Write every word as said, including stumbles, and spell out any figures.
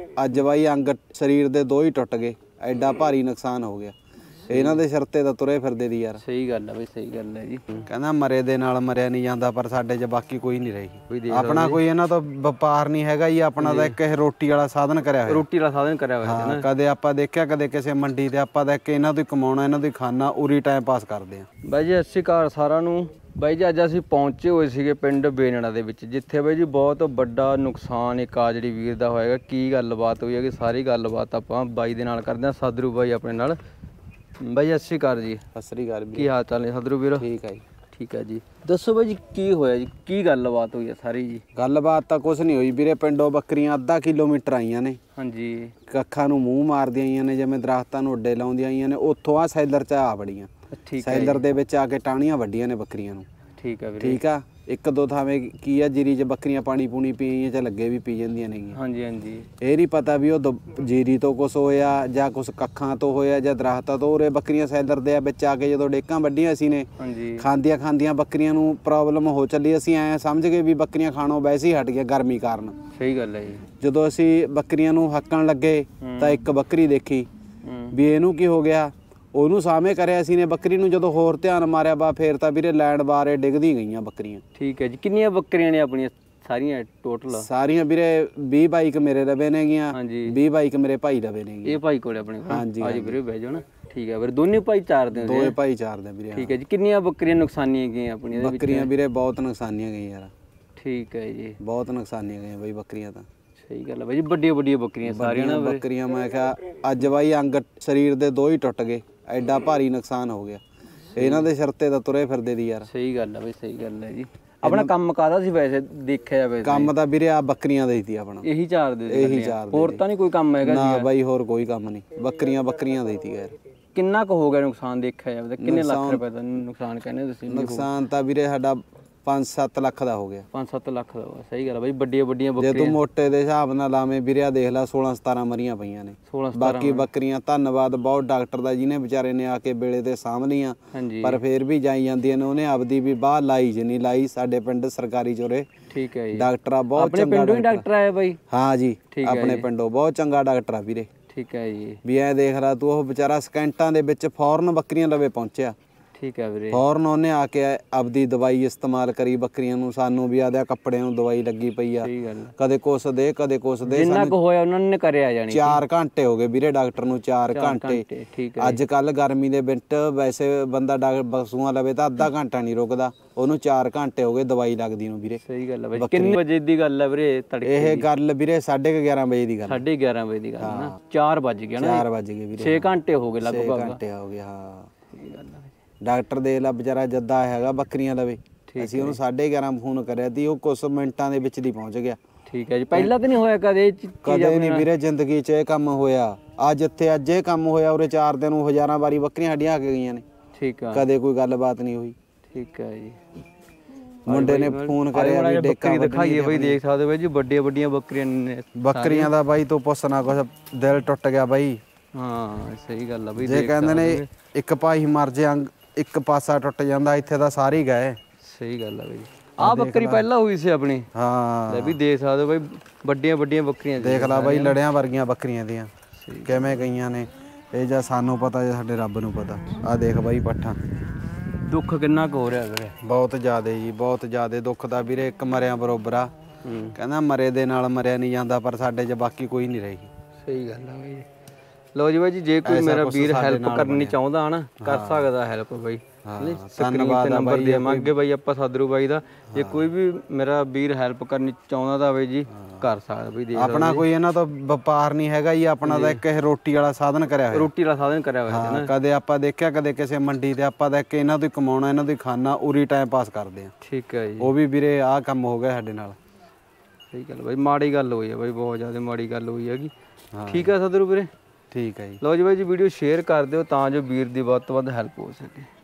ਅੱਜ ਬਾਈ ਅੰਗ ਸਰੀਰ ਦੇ ਦੋ ਹੀ ਟੁੱਟ ਗਏ, ਐਡਾ ਭਾਰੀ ਨੁਕਸਾਨ ਹੋ ਗਿਆ। ਇਹਨਾਂ ਦੇ ਸਿਰ ਤੇ ਤਾਂ ਤੁਰੇ ਫਿਰਦੇ ਦੀ ਯਾਰ। ਸਹੀ ਗੱਲ ਆ ਬਈ, ਸਹੀ ਗੱਲ ਹੈ ਜੀ। ਕਹਿੰਦਾ ਮਰੇ ਦੇ ਨਾਲ ਮਰਿਆ ਨਹੀਂ ਜਾਂਦਾ, ਪਰ ਸਾਡੇ 'ਚ ਬਾਕੀ ਕੋਈ ਨਹੀਂ ਰਹੀ। ਆਪਣਾ ਕੋਈ ਇਹਨਾਂ ਤੋਂ ਵਪਾਰ ਨਹੀਂ ਹੈਗਾ ਜੀ, ਆਪਣਾ ਤਾਂ ਇੱਕ ਇਹ ਰੋਟੀ ਵਾਲਾ ਸਾਧਨ ਕਰਿਆ ਹੋਇਆ। ਰੋਟੀ ਵਾਲਾ ਸਾਧਨ ਕਰਿਆ ਹੋਇਆ ਹਾਂ, ਕਦੇ ਆਪਾਂ ਦੇਖਿਆ ਕਦੇ ਕਿਸੇ ਮੰਡੀ ਤੇ, ਆਪਾਂ ਤਾਂ ਇੱਕ ਇਹਨਾਂ ਤੋਂ ਹੀ ਕਮਾਉਣਾ, ਇਹਨਾਂ ਤੋਂ ਹੀ ਖਾਣਾ, ਉਰੀ ਟਾਈਮ ਪਾਸ ਕਰਦੇ ਆ। ਬਾਈ ਜੀ ਸਤਿ ਸ਼੍ਰੀ ਅਕਾਲ ਸਾਰਿਆਂ ਨੂੰ। ਬਾਈ ਜੀ ਅੱਜ ਅਸੀਂ ਪਹੁੰਚੇ ਹੋਏ ਸੀਗੇ ਪਿੰਡ ਬੇਨੜਾ ਦੇ ਵਿੱਚ, ਜਿੱਥੇ ਬਾਈ ਜੀ ਬਹੁਤ ਵੱਡਾ ਨੁਕਸਾਨ ਇੱਕ ਆ ਜਿਹੜੀ ਵੀਰ ਦਾ ਹੋਏਗਾ। ਕੀ ਗੱਲਬਾਤ ਹੋਈ ਹੈਗੀ, ਸਾਰੀ ਗੱਲਬਾਤ ਆਪਾਂ ਬਾਈ ਦੇ ਨਾਲ ਕਰਦੇ ਹਾਂ। ਸਦਰੂ ਬਾਈ ਆਪਣੇ ਨਾਲ। ਬਾਈ ਸਤਿ ਸ਼੍ਰੀ ਅਕਾਲ ਜੀ। ਸਤਿ ਸ਼੍ਰੀ ਅਕਾਲ। ਕੀ ਹਾਲ ਚਾਲ ਨੇ ਸਦਰੂ ਵੀਰ? ਠੀਕ ਹੈ ਜੀ। ਠੀਕ ਹੈ ਜੀ। ਦੱਸੋ ਬਾਈ ਜੀ ਕੀ ਹੋਇਆ ਜੀ, ਕੀ ਗੱਲਬਾਤ ਹੋਈ ਹੈ ਸਾਰੀ ਜੀ? ਗੱਲਬਾਤ ਤਾਂ ਕੁਛ ਨਹੀਂ ਹੋਈ ਵੀਰੇ, ਪਿੰਡੋਂ ਬੱਕਰੀਆਂ ਅੱਧਾ ਕਿਲੋਮੀਟਰ ਆਈਆਂ ਨੇ। ਹਾਂਜੀ। ਕੱਖਾਂ ਨੂੰ ਮੂੰਹ ਮਾਰਦੀਆਂ ਆਈਆਂ ਨੇ, ਜਿਵੇਂ ਦਰਖਤਾਂ ਨੂੰ ਅੱਡੇ ਲਾਉਂਦੀਆਂ ਆਈਆਂ ਨੇ। ਉੱਥੋਂ ਆ ਸੈਲਰ 'ਚ ਆ ਵੜੀਆਂ। ਠੀਕ ਹੈ। ਸੈਲਰ ਦੇ ਵਿੱਚ ਆ ਕੇ ਟਾਹਣੀਆਂ ਵੱਡੀਆਂ ਨੇ ਬੱਕਰੀਆਂ ਨੂੰ। ਠੀਕ ਹੈ ਵੀਰੇ। ਠੀਕ ਆ। ਇੱਕ ਦੋ ਥਾਵੇਂ ਕੀ ਆ, ਜੀਰੀ 'ਚ ਬੱਕਰੀਆਂ ਪਾਣੀ ਪੂਣੀ ਪੀਆਂ 'ਚ ਲੱਗੇ ਵੀ ਪੀ ਜਾਂਦੀਆਂ ਨੇਗੀਆਂ। ਹਾਂਜੀ ਹਾਂਜੀ। ਇਹ ਨਹੀਂ ਪਤਾ ਵੀ ਉਹ ਜੀਰੀ ਤੋਂ ਕੁਛ ਹੋਇਆ ਜਾਂ ਕੁਛ ਕੱਖਾਂ ਤੋਂ ਹੋਇਆ ਜਾਂ ਦਰਖਤਾਂ ਤੋਂ। ਉਰੇ ਬੱਕਰੀਆਂ ਸੈਲਰ ਦੇ ਵਿੱਚ ਆ ਕੇ ਜਦੋਂ ਡੇਕਾਂ ਵੱਢੀਆਂ ਅਸੀਂ ਨੇ, ਹਾਂਜੀ, ਖਾਂਦੀਆਂ ਖਾਂਦੀਆਂ ਬੱਕਰੀਆਂ ਨੂੰ ਪ੍ਰੋਬਲਮ ਹੋ ਚੱਲੀ। ਅਸੀਂ ਐਂ ਸਮਝ ਗਏ ਵੀ ਬੱਕਰੀਆਂ ਖਾਣੋਂ ਵੈਸੇ ਹੀ ਹਟ ਗਿਆ ਗਰਮੀ ਕਾਰਨ। ਸਹੀ ਗੱਲ ਹੈ ਜੀ। ਜਦੋਂ ਅਸੀਂ ਬੱਕਰੀਆਂ ਨੂੰ ਹੱਕਣ ਲੱਗੇ ਤਾਂ ਇੱਕ ਬੱਕਰੀ ਦੇਖੀ ਵੀ ਇਹਨੂੰ ਕੀ ਹੋ ਗਿਆ। ਉਹਨੂੰ ਸਾਹਮਣੇ ਕਰਿਆ ਅਸੀਂ ਨੇ ਬੱਕਰੀ ਨੂੰ। ਜਦੋਂ ਹੋਰ ਧਿਆਨ ਮਾਰਿਆ ਬਾ ਫੇਰ ਤਾਂ ਵੀਰੇ ਲੈਂਡ ਬਾਰੇ ਡਿੱਗਦੀ ਗਈਆਂ ਬੱਕਰੀਆਂ। ਠੀਕ ਹੈ ਜੀ। ਕਿੰਨੀਆਂ ਬੱਕਰੀਆਂ ਨੇ ਆਪਣੀਆਂ ਸਾਰੀਆਂ ਟੋਟਲ? ਸਾਰੀਆਂ ਵੀਰੇ ਵੀਹ ਬਾਈਕ ਮੇਰੇ ਲਵੇ ਨੇਗੀਆਂ। ਹਾਂਜੀ। ਵੀਹ ਬਾਈਕ ਮੇਰੇ ਭਾਈ ਲਵੇ ਨੇਗੀਆਂ। ਇਹ ਭਾਈ ਕੋਲੇ ਆਪਣੇ ਕੋਲ? ਹਾਂਜੀ। ਅੱਜ ਵੀਰੇ ਬਹਿ ਜਾਓ ਨਾ। ਠੀਕ ਹੈ ਵੀਰੇ। ਦੋਨੇ ਭਾਈ ਚਾਰਦੇ ਹੋ? ਦੋਏ ਭਾਈ ਚਾਰਦੇ ਵੀਰੇ। ਠੀਕ ਹੈ ਜੀ। ਕਿੰਨੀਆਂ ਬੱਕਰੀਆਂ ਨੁਕਸਾਨੀਆਂ ਗਈਆਂ ਆਪਣੀਆਂ? ਬੱਕਰੀਆਂ ਵੀਰੇ ਬਹੁਤ ਨੁਕਸਾਨੀਆਂ ਗਈਆਂ ਯਾਰ। ਠੀਕ ਹੈ ਜੀ। ਬਹੁਤ ਨੁਕਸਾਨੀਆਂ ਗਈਆਂ ਬਈ ਬੱਕਰੀਆਂ ਤਾਂ। ਸਹੀ ਗੱਲ ਹੈ ਬਾਈ ਜੀ। ਵੱਡੀਆਂ ਵੱਡੀਆਂ ਬੱਕਰੀਆਂ ਸਾਰੀਆਂ ਨਾ ਬੱਕਰੀਆਂ। ਮੈਂ ਕਿਹਾ ਅੱਜ ਬਾਈ ਅੰਗ ਸਰੀਰ ਦੇ ਦੋ ਹੀ ਟੁੱਟ ਗਏ, ਐਡਾ ਭਾਰੀ ਨੁਕਸਾਨ ਹੋ ਗਿਆ। ਇਹਨਾਂ ਦੇ ਸਿਰ ਤੇ ਤਾਂ ਤੁਰੇ ਫਿਰਦੇ ਦੀ ਯਾਰ। ਸਹੀ ਗੱਲ ਹੈ ਬਈ, ਸਹੀ ਗੱਲ ਹੈ ਜੀ। ਆਪਣਾ ਕੰਮ ਕਾਹਦਾ ਸੀ ਵੈਸੇ ਦੇਖਿਆ ਜਾਵੇ? ਕੰਮ ਤਾਂ ਵੀਰੇ ਆ ਬੱਕਰੀਆਂ ਦਾ ਹੀ ਸੀ ਆਪਣਾ। ਇਹੀ ਚਾਰਦੇ ਸੀ? ਇਹੀ ਚਾਰਦੇ। ਹੋਰ ਤਾਂ ਨਹੀਂ ਕੋਈ ਕੰਮ ਹੈਗਾ? ਨਾ ਬਾਈ ਹੋਰ ਕੋਈ ਕੰਮ ਨਹੀਂ, ਬੱਕਰੀਆਂ ਬੱਕਰੀਆਂ ਦਾ ਹੀ ਸੀ ਯਾਰ। ਕਿੰਨਾ ਕੁ ਹੋ ਗਿਆ ਨੁਕਸਾਨ ਦੇਖਿਆ ਜਾਵੇ? ਕਿੰਨੇ ਲੱਖ ਰੁਪਏ ਦਾ ਨੁਕਸਾਨ ਕਹਿੰਦੇ ਤੁਸੀਂ? ਨੁਕਸਾਨ ਤਾਂ ਵੀਰੇ ਸਾਡਾ ਪੰਜ ਸੱਤ ਲੱਖ ਦਾ ਹੋ ਗਿਆ। ਪੰਜ ਸੱਤ ਲੱਖ ਦਾ। ਸਹੀ ਗੱਲ ਹੈ ਬਾਈ। ਵੱਡੀਆਂ ਵੱਡੀਆਂ ਬੱਕਰੀਆਂ। ਜੇ ਤੂੰ ਮੋਟੇ ਦੇ ਹਿਸਾਬ ਨਾਲ ਲਾਵੇਂ ਵੀਰੇ, ਦੇਖ ਲੈ ਸੋਲਾਂ ਸਤਾਰਾਂ ਮਰੀਆਂ ਪਈਆਂ ਨੇ। ਬਾਕੀ ਬੱਕਰੀਆਂ ਧੰਨਵਾਦ ਬਹੁਤ ਡਾਕਟਰ ਦਾ, ਜਿਹਨੇ ਵਿਚਾਰੇ ਨੇ ਆ ਕੇ ਵੇਲੇ ਤੇ ਸਾਂਭ ਲੀਆਂ। ਪਰ ਫੇਰ ਵੀ ਜਾਈ ਜਾਂਦੀਆਂ ਨੇ। ਉਹਨੇ ਆਪਦੀ ਵੀ ਬਾਹ ਲਾਈ ਜਿੰਨੀ ਲਾਈ। ਸਾਡੇ ਪਿੰਡ ਸਰਕਾਰੀ ਚੋਰੇ। ਠੀਕ ਹੈ ਜੀ। ਡਾਕਟਰ ਆ ਬਹੁਤ ਚੰਗਾ। ਆਪਣੇ ਪਿੰਡੋਂ ਹੀ ਡਾਕਟਰ ਆਇਆ ਬਾਈ? ਹਾਂ ਜੀ, ਆਪਣੇ ਪਿੰਡੋਂ ਬਹੁਤ ਚੰਗਾ ਡਾਕਟਰ ਆ ਵੀਰੇ। ਠੀਕ ਹੈ ਜੀ। ਵੀ ਐ ਦੇਖ ਲੈ ਤੂੰ, ਉਹ ਵਿਚਾਰਾ ਸਕਿੰਟਾਂ ਦੇ ਵਿੱਚ ਫੌਰਨ ਬੱਕਰੀਆਂ ਲਵੇ ਪਹੁੰਚਿਆ। ਠੀਕ ਹੈ ਵੀਰੇ। ਫੌਰਨ ਉਹਨੇ ਆ ਕੇ ਆਪਦੀ ਦਵਾਈ ਇਸਤੇਮਾਲ ਕਰੀ ਬੱਕਰੀਆਂ ਨੂੰ। ਸਾਨੂੰ ਵੀ ਆਦਿਆ ਕੱਪੜਿਆਂ ਨੂੰ ਦਵਾਈ ਲੱਗੀ ਪਈ ਆ। ਕਦੇ ਕੁਛ ਦੇ ਕਦੇ ਕੁਛ ਦੇ। ਜਿੰਨਾ ਕੁ ਹੋਇਆ ਉਹਨਾਂ ਨੇ ਕਰਿਆ ਜਾਣੀ। ਚਾਰ ਘੰਟੇ ਹੋ ਗਏ ਵੀਰੇ ਡਾਕਟਰ ਨੂੰ। ਚਾਰ ਘੰਟੇ। ਅੱਜ ਕੱਲ ਗਰਮੀ ਦੇ ਵਿੱਚ ਵੈਸੇ ਬੰਦਾ ਪਸ਼ੂਆਂ ਲਵੇ ਤਾਂ ਅੱਧਾ ਘੰਟਾ ਨਹੀਂ ਰੁਕਦਾ, ਉਹਨੂੰ ਚਾਰ ਘੰਟੇ ਹੋ ਗਏ ਦਵਾਈ ਲੱਗਦੀ ਨੂੰ ਵੀਰੇ। ਸਹੀ ਗੱਲ ਹੈ। ਕਿੰਨੇ ਵਜੇ ਦੀ ਗੱਲ ਹੈ ਵੀਰੇ ਤੜਕੇ? ਇਹ ਗੱਲ ਵੀਰੇ ਸਾਢੇ ਕੁ ਗਿਆਰਾਂ ਵਜੇ ਦੀ ਗੱਲ। ਸਾਢੇ ਗਿਆਰਾਂ ਵਜੇ ਦੀ ਗੱਲ ਨਾ। ਚਾਰ ਵੱਜ ਗਏ ਨਾ? ਚਾਰ ਵੱਜ ਗਏ ਵੀਰੇ। ਛੇ ਘੰਟੇ ਹੋ ਗਏ ਲਗਭਗ। ਛੇ ਘੰਟੇ ਹੋ ਗਏ ਹਾਂ। ਸਹੀ ਗੱਲ ਹੈ। ਡਾਕਟਰ ਦੇ ਲਾ ਵਿਚਾਰਾ ਜੱਦਾ ਹੈਗਾ ਬੱਕਰੀਆਂ ਲਵੇ। ਅਸੀਂ ਉਹਨੂੰ ਸਾਢੇ ਗਿਆਰਾਂ ਫੋਨ ਕਰਿਆ ਤੀ, ਉਹ ਕੁਛ ਮਿੰਟਾਂ ਦੇ ਵਿੱਚ ਦੀ ਪਹੁੰਚ ਗਿਆ। ਠੀਕ ਹੈ ਜੀ। ਪਹਿਲਾਂ ਤਾਂ ਨਹੀਂ ਹੋਇਆ ਕਦੇ? ਕਦੇ ਨਹੀਂ ਵੀਰੇ ਜ਼ਿੰਦਗੀ 'ਚ ਇਹ ਕੰਮ ਹੋਇਆ। ਅੱਜ ਜਿੱਥੇ ਅੱਜ ਇਹ ਕੰਮ ਹੋਇਆ, ਉਰੇ ਚਾਰ ਦਿਨ ਨੂੰ ਹਜ਼ਾਰਾਂ ਵਾਰੀ ਬੱਕਰੀਆਂ ਸਾਡੀਆਂ ਆ ਕੇ ਗਈਆਂ ਨੇ। ਠੀਕ ਆ। ਕਦੇ ਕੋਈ ਗੱਲਬਾਤ ਨਹੀਂ ਹੋਈ। ਠੀਕ ਹੈ ਜੀ। ਮੁੰਡੇ ਨੇ ਫੋਨ ਕਰਿਆ ਵੀ ਡੇਕਾਂ ਦਿਖਾਈਏ ਬਾਈ। ਦੇਖ ਸਕਦੇ ਬਾਈ ਜੀ ਵੱਡੀਆਂ ਵੱਡੀਆਂ ਬੱਕਰੀਆਂ ਨੇ। ਬੱਕਰੀਆਂ ਦਾ ਬਾਈ ਤੂੰ ਪੁੱਛਣਾ ਕੁਛ, ਦਿਲ ਟੁੱਟ ਗਿਆ ਬਾਈ। ਹਾਂ ਸਹੀ ਗੱਲ ਆ ਬਈ। ਜੇ ਕਹਿੰਦੇ ਨੇ ਇੱਕ ਭਾਈ ਮਰ ਜੇ ਅੰਗ ਇੱਕ ਪਾਸਾ ਟੁੱਟ ਜਾਂਦਾ, ਇੱਥੇ ਤਾਂ ਸਾਰੇ ਹੀ ਗਏ। ਸਹੀ ਗੱਲ ਆ ਬਈ। ਆਹ ਬੱਕਰੀ ਪਹਿਲਾਂ ਹੋਈ ਸੀ ਆਪਣੀ? ਹਾਂ। ਲੈ ਵੀ ਦੇਖ ਸਕਦੇ ਹੋ ਬਾਈ, ਵੱਡੀਆਂ ਵੱਡੀਆਂ ਬੱਕਰੀਆਂ ਦੇਖ ਲਾ ਬਾਈ, ਲੜਿਆਂ ਵਰਗੀਆਂ ਬੱਕਰੀਆਂ ਦੀਆਂ ਕਿਵੇਂ ਗਈਆਂ ਨੇ। ਇਹ ਜਾਂ ਸਾਨੂੰ ਪਤਾ ਜਾਂ ਸਾਡੇ ਰੱਬ ਨੂੰ ਪਤਾ। ਆਹ ਦੇਖ ਬਾਈ ਪੱਠਾਂ। ਦੁੱਖ ਕਿੰਨਾ ਕੁ ਹੋ ਰਿਹਾ ਵੀਰੇ? ਬਹੁਤ ਜ਼ਿਆਦਾ ਜੀ, ਬਹੁਤ ਜ਼ਿਆਦਾ ਦੁੱਖ ਦਾ ਵੀਰੇ। ਇੱਕ ਮਰਿਆ ਬਰੋਬਰ ਆ। ਕਹਿੰਦਾ ਮਰੇ ਦੇ ਨਾਲ ਮਰਿਆ ਨਹੀਂ ਜਾਂਦਾ, ਪਰ ਸਾਡੇ 'ਚ ਬਾਕੀ ਕੋਈ ਨਹੀਂ ਰਹੀ। ਸਹੀ ਗੱਲ ਆ ਬਾਈ। ਲੋ ਜੀ ਬਾਈ ਜੀ, ਜੇ ਕੋਈ ਮੇਰਾ ਵੀਰ ਹੈਲਪ ਕਰਨੀ ਚਾਹੁੰਦਾ ਨਾ, ਕਰ ਸਕਦਾ ਹੈਲਪ ਬਾਈ। ਧੰਨਵਾਦ ਨੰਬਰ ਦੇਵਾਂਗੇ ਬਾਈ ਆਪਾਂ ਸਦਰੂ ਬਾਈ ਦਾ। ਜੇ ਕੋਈ ਵੀ ਮੇਰਾ ਵੀਰ ਹੈਲਪ ਕਰਨੀ ਚਾਹੁੰਦਾ ਤਾਂ ਬਾਈ ਜੀ ਕਰ ਸਕਦਾ ਬਾਈ। ਆਪਣਾ ਕੋਈ ਇਹਨਾਂ ਤੋਂ ਵਪਾਰ ਨਹੀਂ ਹੈਗਾ ਜੀ, ਆਪਣਾ ਤਾਂ ਇੱਕ ਇਹ ਰੋਟੀ ਵਾਲਾ ਸਾਧਨ ਕਰਿਆ ਹੋਇਆ। ਰੋਟੀ ਵਾਲਾ ਸਾਧਨ ਕਰਿਆ ਹੋਇਆ। ਕਦੇ ਆਪਾਂ ਦੇਖਿਆ ਕਦੇ ਕਿਸੇ ਮੰਡੀ ਤੇ, ਆਪਾਂ ਤਾਂ ਇੱਕ ਇਹਨਾਂ ਤੋਂ ਹੀ ਕਮਾਉਣਾ, ਇਹਨਾਂ ਤੋਂ ਹੀ ਖਾਣਾ, ਉਰੀ ਟਾਈਮ ਪਾਸ ਕਰਦੇ ਆ। ਠੀਕ ਹੈ ਜੀ। ਉਹ ਵੀ ਵੀਰੇ ਆਹ ਕੰਮ ਹੋ ਗਿਆ ਸਾਡੇ ਨਾਲ। ਸਹੀ ਗੱਲ ਬਾਈ, ਮਾੜੀ ਗੱਲ ਹੋਈ ਹੈ ਬਾਈ, ਬਹੁਤ ਜ਼ਿਆਦਾ ਮਾੜੀ ਗੱਲ ਹੋਈ ਹੈਗੀ। ਠੀਕ ਹੈ ਸਦਰੂ ਵੀਰੇ। ਠੀਕ ਹੈ ਜੀ। ਲਓ ਜੀ ਬਾਈ ਜੀ, ਵੀਡੀਓ ਸ਼ੇਅਰ ਕਰ ਦਿਓ ਤਾਂ ਜੋ ਵੀਰ ਦੀ ਵੱਧ ਤੋਂ ਵੱਧ ਹੈਲਪ ਹੋ ਸਕੇ।